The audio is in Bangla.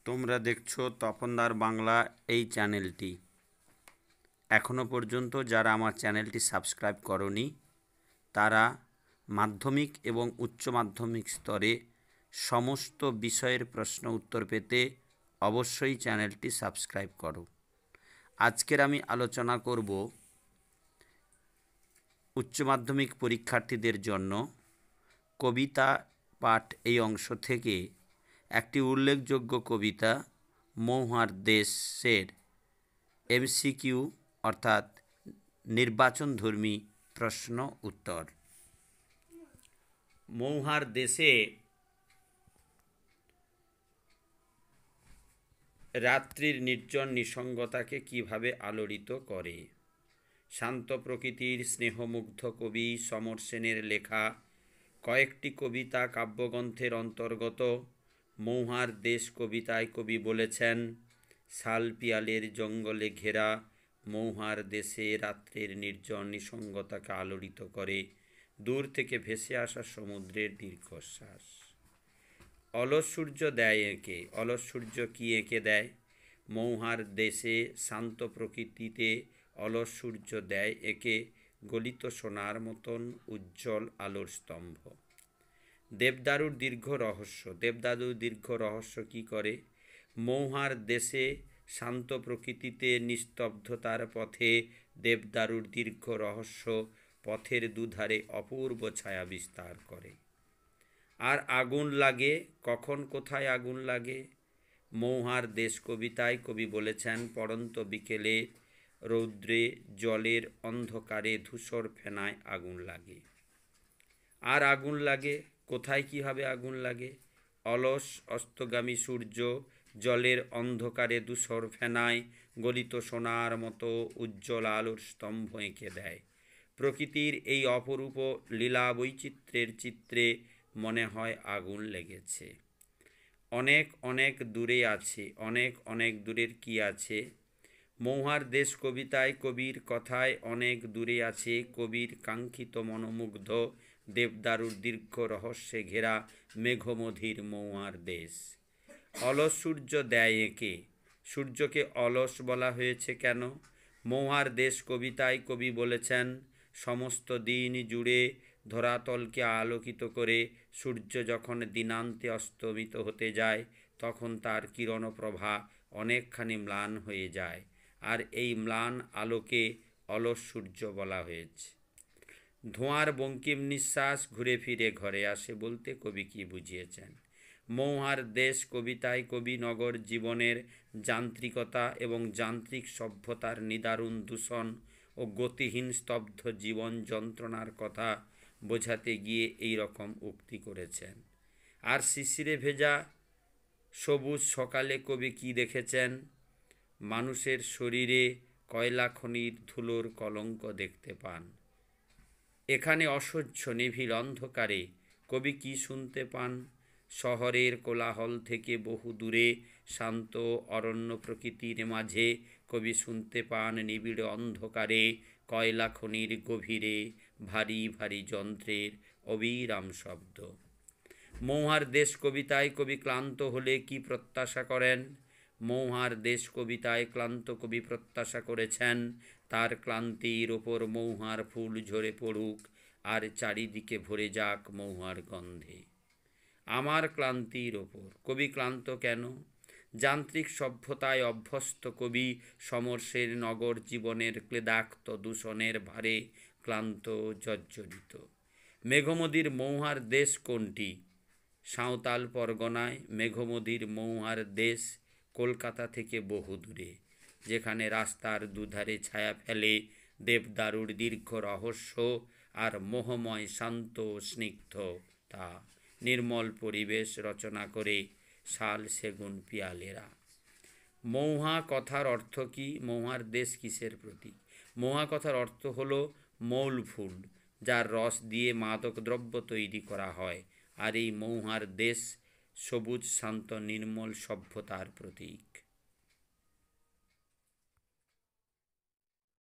তোমরা দেখছো তপনদার বাংলা এই চ্যানেলটি। এখনো পর্যন্ত যারা আমার চ্যানেলটি সাবস্ক্রাইব করনি তারা মাধ্যমিক এবং উচ্চ মাধ্যমিক স্তরে সমস্ত বিষয়ের প্রশ্ন উত্তর পেতে অবশ্যই চ্যানেলটি সাবস্ক্রাইব করো। আজকের আমি আলোচনা করব উচ্চ মাধ্যমিক পরীক্ষার্থীদের জন্য কবিতা পাঠ এই অংশ থেকে একটি উল্লেখযোগ্য কবিতা মৌহার দেশের এমসিকিউ অর্থাৎ নির্বাচনধর্মী প্রশ্ন উত্তর। মৌহার দেশে রাত্রির নির্জন নিসঙ্গতাকে কিভাবে আলোড়িত করে? শান্ত প্রকৃতির স্নেহমুগ্ধ কবি সমর সেনের লেখা কয়েকটি কবিতা কাব্যগ্রন্থের অন্তর্গত মৌহার দেশ কবিতায় কবি বলেছেন, শাল পিয়ালের জঙ্গলে ঘেরা মৌহার দেশে রাত্রের নির্জন নিসঙ্গতাকে আলোড়িত করে দূর থেকে ভেসে আসা সমুদ্রের দীর্ঘশ্বাস। অলস সূর্য দেয় এঁকে। অলস সূর্য কি এঁকে দেয়? মৌহার দেশে শান্ত প্রকৃতিতে অলস সূর্য দেয় এঁকে গলিত সোনার মতন উজ্জ্বল আলোর স্তম্ভ। দেবদারুর দীর্ঘ রহস্য। দেবদারুর দীর্ঘ রহস্য কি করে? মৌহার দেশে শান্ত প্রকৃতিতে নিস্তব্ধতার পথে দেবদারুর দীর্ঘ রহস্য পথের দুধারে অপূর্ব ছায়া বিস্তার করে। আর আগুন লাগে কখন, কোথায় আগুন লাগে? মৌহার দেশ কবিতায় কবি বলেছেন, পড়ন্ত বিকেলে রৌদ্রে জলের অন্ধকারে ধূসর ফেনায় আগুন লাগে। আর আগুন লাগে কোথায়, কিভাবে আগুন লাগে? অলস অস্তগামী সূর্য জলের অন্ধকারে ধূসর ফেনায় গলিত সোনার মতো উজ্জ্বল আলোর স্তম্ভ এঁকে দেয়। প্রকৃতির এই অপরূপ লীলা বৈচিত্র্যের চিত্রে মনে হয় আগুন লেগেছে। অনেক অনেক দূরে আছে। অনেক অনেক দূরের কি আছে? মৌহার দেশ কবিতায় কবির কথায় অনেক দূরে আছে কবির কাঙ্ক্ষিত মনোমুগ্ধ দেবদারুর দীর্ঘ রহস্যে ঘেরা মেঘমধির মৌহার দেশ। অলস সূর্য দেয় এঁকে। সূর্যকে অলস বলা হয়েছে কেন? মৌহার দেশ কবিতায় কবি বলেছেন, সমস্ত দিন জুড়ে ধরাতলকে আলোকিত করে সূর্য যখন দিনান্তে অস্তমিত হতে যায় তখন তার কিরণপ্রভা অনেকখানি ম্লান হয়ে যায়, আর এই ম্লান আলোকে অলস সূর্য বলা হয়েছে। ধোঁয়ার বঙ্কিম নিঃশ্বাস ঘুরে ফিরে ঘরে আসে বলতে কবি কি বুঝিয়েছেন? মৌহার দেশ কবিতায় কবি নগর জীবনের যান্ত্রিকতা এবং যান্ত্রিক সভ্যতার নিদারুণ দূষণ ও গতিহীন স্তব্ধ জীবন যন্ত্রণার কথা বোঝাতে গিয়ে এই রকম উক্তি করেছেন। আর শিশিরে ভেজা সবুজ সকালে কবি কি দেখেছেন? মানুষের শরীরে কয়লা খনির ধুলোর কলঙ্ক দেখতে পান। এখানে অসহ্য নিভিড় অন্ধকারে কবি কি শুনতে পান? শহরের কোলাহল থেকে বহু দূরে শান্ত অরণ্য প্রকৃতির মাঝে কবি শুনতে পান নিবিড় অন্ধকারে কয়লা খনির গভীরে ভারী ভারী যন্ত্রের অবিরাম শব্দ। মৌহার দেশ কবিতায় কবি ক্লান্ত হলে কি প্রত্যাশা করেন? মৌহার দেশ কবিতায় ক্লান্ত কবি প্রত্যাশা করেছেন তার ক্লান্তির ওপর মৌহার ফুল ঝরে পড়ুক আর চারিদিকে ভরে যাক মৌহার গন্ধে। আমার ক্লান্তির ওপর কবি ক্লান্ত কেন? যান্ত্রিক সভ্যতায় অভ্যস্ত কবি সমরসের নগর জীবনের ক্লেদাক্ত দূষণের ভারে ক্লান্ত জর্জরিত। মেঘমদির মৌহার দেশ কোনটি? সাঁওতাল পরগনায় মেঘমদির মৌহার দেশ কলকাতা থেকে বহু দূরে, যেখানে রাস্তার দুধারে ছায়া ফেলে দেবদারুর দীর্ঘ রহস্য আর মোহময় শান্ত স্নিগ্ধতা নির্মল পরিবেশ রচনা করে শাল সেগুন পিয়ালেরা। মৌহা কথার অর্থ কি? মৌহার দেশ কিসের প্রতীক? মৌহা কথার অর্থ হলো মৌল ফুল, যার রস দিয়ে মাদক দ্রব্য তৈরি করা হয়, আর এই মৌহার দেশ সবুজ শান্ত নির্মল সভ্যতার প্রতীক।